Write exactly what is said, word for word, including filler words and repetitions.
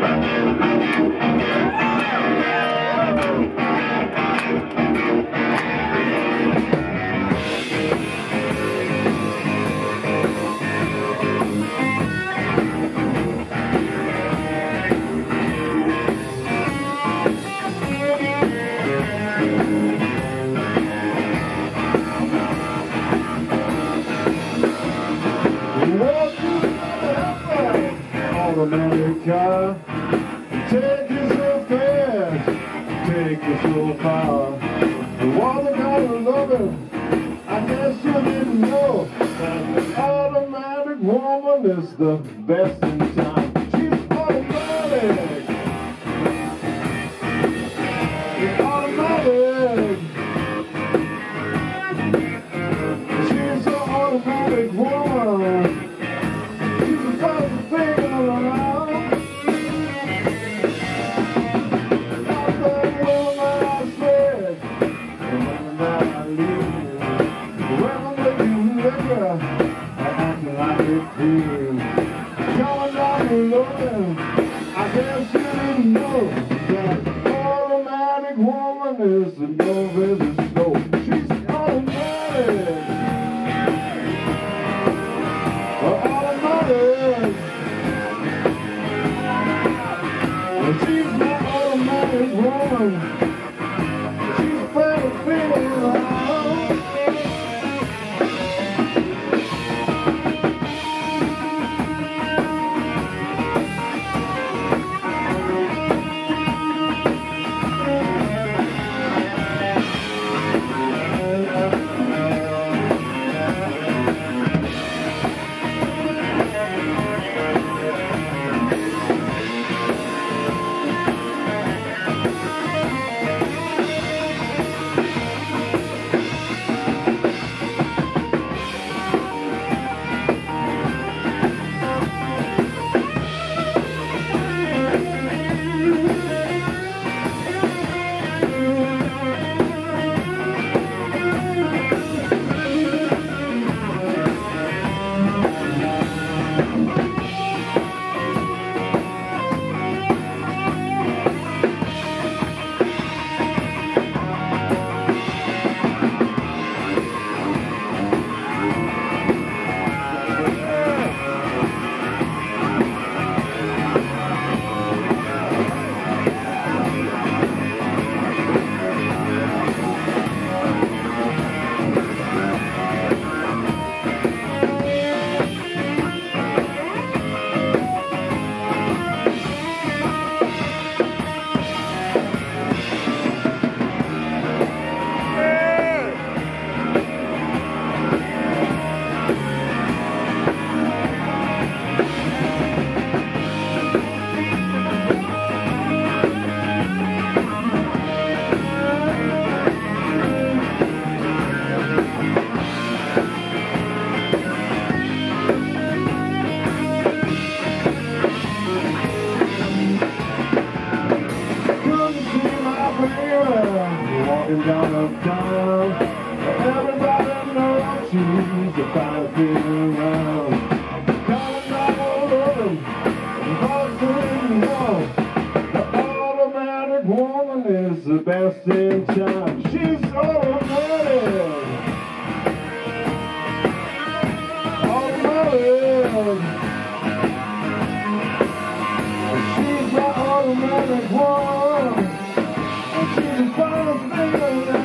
America, take you so fast, take you so far. The water kind of loving, I guess you didn't know that the automatic woman is the best in town. She's automatic, it's automatic. She's an automatic woman. She's the first thing around. I guess you didn't know that automatic woman is the love is the snow. She's automatic, automatic. She's my automatic woman. She's a favorite thing around. Down uptown, everybody knows she's a fine thing around. Coming down all over them, boxing one. The automatic woman is the best in town. She's automatic, automatic. She's my automatic woman. She's a fine thing around.